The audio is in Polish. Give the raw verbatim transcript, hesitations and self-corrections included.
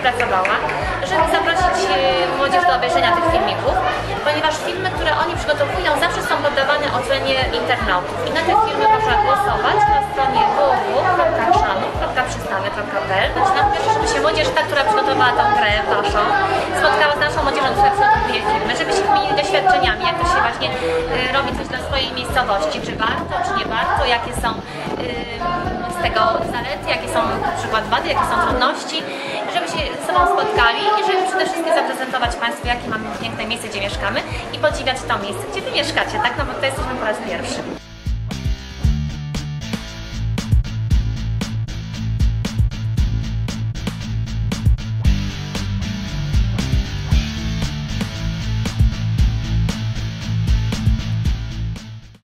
wypracowała, żeby zaprosić młodzież do obejrzenia tych filmików, ponieważ filmy, które oni przygotowują, zawsze są poddawane ocenie internautów. I na te filmy można głosować na stronie w w w kropka chrzanów kropka przystawy kropka p l. Zaczynam pierwsze, żeby się młodzież, ta, która przygotowała tą grę waszą, spotkała z naszą młodzieżą, która przygotowuje filmy, żeby się wymienili doświadczeniami, jak to się właśnie y, robi coś dla swojej miejscowości, czy warto, czy nie warto, jakie są y, z tego zalety, jakie są na przykład wady, jakie są trudności, żeby się ze sobą spotkali i żeby przede wszystkim zaprezentować Państwu, jakie mamy piękne miejsce, gdzie mieszkamy i podziwiać to miejsce, gdzie Wy mieszkacie, tak? No bo to jesteśmy po raz pierwszy.